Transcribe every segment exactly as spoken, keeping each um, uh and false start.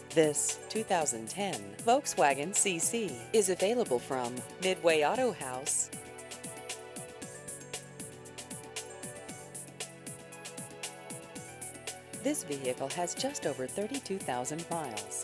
This two thousand ten Volkswagen C C is available from Midway Auto House. This vehicle has just over thirty-two thousand miles.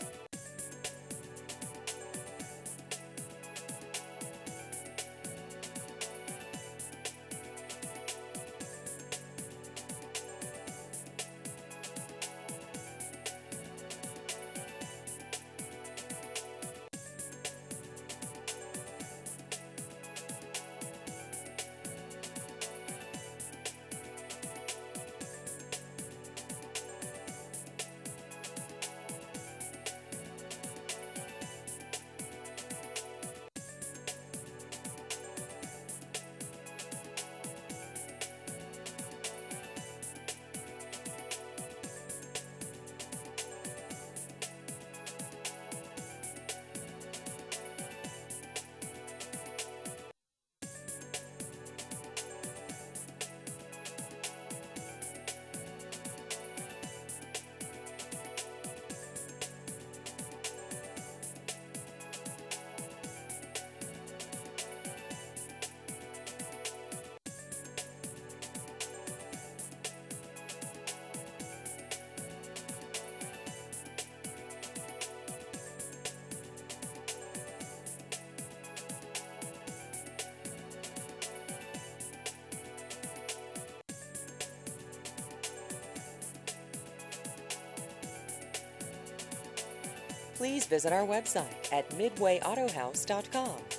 Please visit our website at midway auto house dot com.